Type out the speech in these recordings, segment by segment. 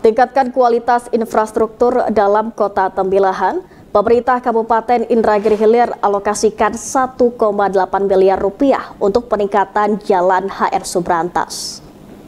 Tingkatkan kualitas infrastruktur dalam Kota Tembilahan. Pemerintah Kabupaten Indragiri Hilir alokasikan 1,8 miliar rupiah untuk peningkatan Jalan HR Subrantas.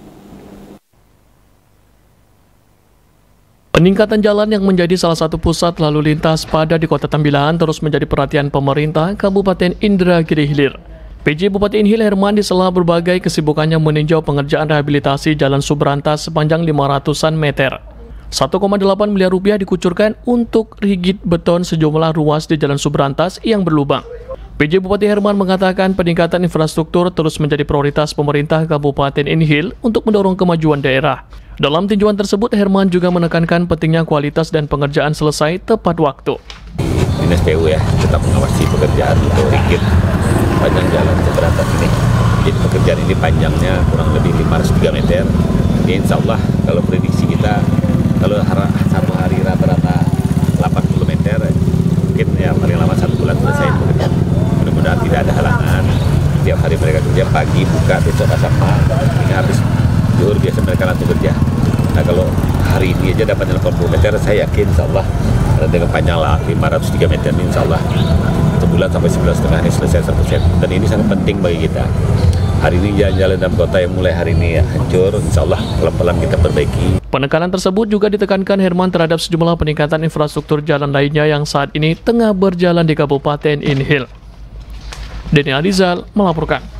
Peningkatan jalan yang menjadi salah satu pusat lalu lintas padat di Kota Tembilahan terus menjadi perhatian pemerintah Kabupaten Indragiri Hilir. PJ Bupati Inhil Herman di sela berbagai kesibukannya meninjau pengerjaan rehabilitasi Jalan Subrantas sepanjang 500-an meter. 1,8 miliar rupiah dikucurkan untuk rigid beton sejumlah ruas di Jalan Subrantas yang berlubang. PJ Bupati Herman mengatakan peningkatan infrastruktur terus menjadi prioritas pemerintah Kabupaten Inhil untuk mendorong kemajuan daerah. Dalam tinjauan tersebut, Herman juga menekankan pentingnya kualitas dan pengerjaan selesai tepat waktu. Dinas PU ya, tetap mengawasi pekerjaan untuk rigid panjang Jalan Subrantas ini. Jadi pekerjaan ini panjangnya kurang lebih 503 meter. Ini insya Allah kalau prediksi kita, kalau satu hari rata-rata 80 meter, mungkin ya paling lama 1 bulan selesai pekerjaan. Mudah-mudahan tidak ada halangan. Tiap hari mereka kerja pagi, buka, besok sama. Ini habis zuhur biasa mereka langsung kerja. Nah kalau hari ini aja dapat 80 meter, saya yakin insya Allah dengan panjang 503 meter ini insya Allah sebulan sampai 9,5 ini selesai 100%. Dan ini sangat penting bagi kita. Hari ini jalan-jalan dalam kota yang mulai hari ini hancur, insya Allah pelan-pelan kita perbaiki. Penekanan tersebut juga ditekankan Herman terhadap sejumlah peningkatan infrastruktur jalan lainnya yang saat ini tengah berjalan di Kabupaten Inhil. Denny Alizal melaporkan.